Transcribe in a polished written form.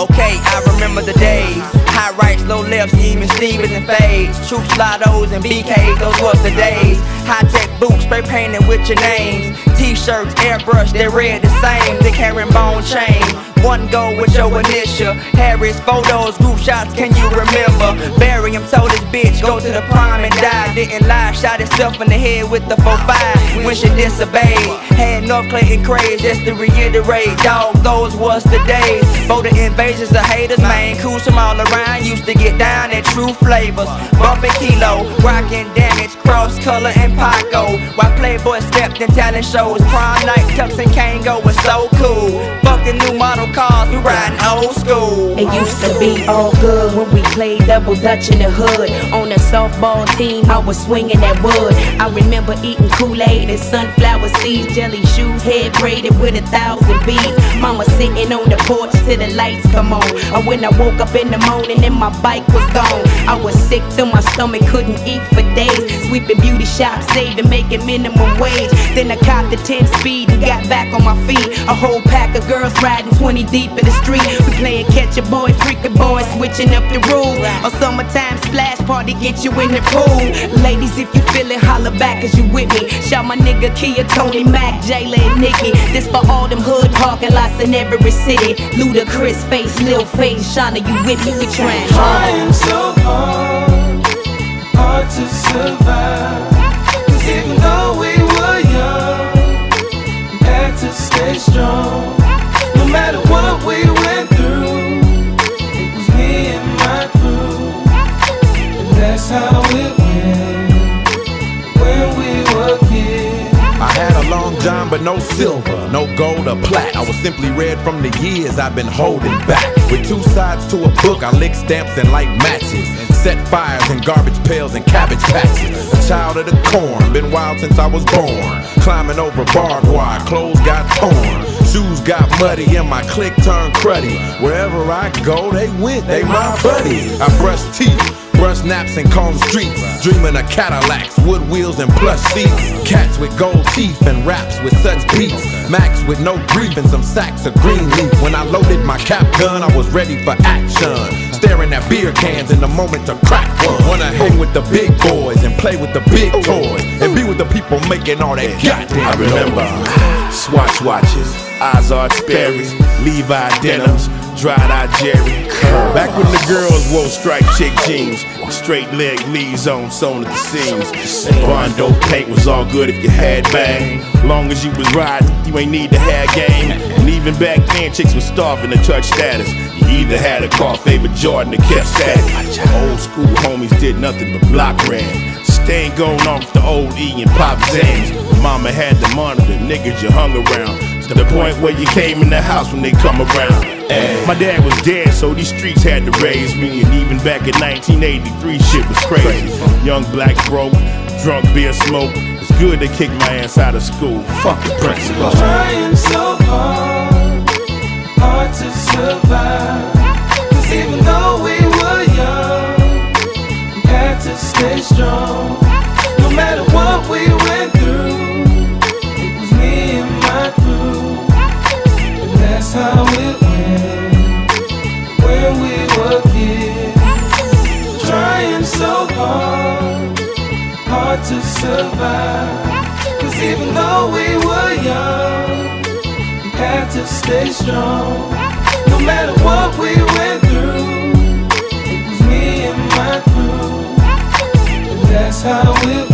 Okay, I remember the days. High rights, low lefts, even Stevens and fades. Troops, lottos, and BKs, those was the days. High-tech boots, spray painted with your names. T-shirts, airbrush, they read the same. They herringbone chain. One go with your initial. Harry's photos, group shots, can you remember? Barry him told his bitch, go to the prime and die. Didn't lie, shot himself in the head with the 4-5 when she disobeyed. Had North Clayton craze, just to reiterate. Dog, those was the days. For the invasions of haters, man, crews from all around used to get down at true flavors. Bumping kilo, rockin' damage, cross color and Paco. While Playboy stepped in talent shows, prom night, Tux and Kango was so cool. Fuck the new model cars, we riding old school. It used to be all good when we played double dutch in the hood. On a softball team, I was swinging that wood. I remember eating Kool-Aid and sunflower seeds, jelly shoes, head braided with 1,000 beads. Mama sitting on the porch till the lights come on. And when I woke up in the morning and my bike was gone, I was sick to my stomach, couldn't eat for days. Sweeping beauty shops, saving, making minimum wage. Then I copped the 10 speed and got back on my feet. A whole pack of girls riding 20 deep in the street. We playing catch a boy, freaking boy, switching up the rules. A summertime splash party, get you in the pool. Ladies, if you feelin', holler back cause you with me. Shout my nigga Kia, Tony, Mac, Jayla, and Nikki. This for all them hood parking lots in every city. Ludacris face, Lil Face, Shauna, you with me? We trying so hard to survive. Cause even though we were young, we had to stay strong. No matter what we went through, it was me and my crew. And that's how it went when we were kids. I had a long john but no silver, no gold or plat. I was simply red from the years I've been holding back. With two sides to a book, I lick stamps and light matches, and set fires in garbage pails and cabbage patches. A child of the corn, been wild since I was born. Climbing over barbed wire, clothes got torn, shoes got muddy, and my clique turned cruddy. Wherever I go, they went, they my buddies. I brush teeth, brush naps and comb streets, dreaming of Cadillacs, wood wheels and plush seats. Cats with gold teeth and raps with such beats. Max with no grief and some sacks of green leaf. When I loaded my cap gun, I was ready for action. Staring at beer cans in the moment to crack one. Wanna hang with the big boys and play with the big toys, and be with the people making all that goddamn. I remember Swatch watches, Ozark Sperry's, Levi denims, dried-eye Jerry. Back when the girls wore striped chick jeans, straight leg Lee's on sewn at the seams. Bondo paint was all good if you had bang. Long as you was riding, you ain't need to have game. And even back then, chicks was starving to touch status. You either had a car, favorite Jordan, or kept static. Old school homies did nothing but block ran. Staying going on with the old E and Pop Zans. Mama had to monitor niggas you hung around, to the point where you came in the house when they come around. My dad was dead, so these streets had to raise me. And even back in 1983, shit was crazy. Young black broke, drunk beer smoke. It's good they kicked my ass out of school. Fuck the principal. Trying so hard to survive. Cause even though we were young, we had to stay strong. No matter what we went through, it was me and my crew. And that's how it went when we were kids. Trying so hard to survive. Cause even though we were young, we had to stay strong. No matter what we went through, it was me and my crew. And that's how it went.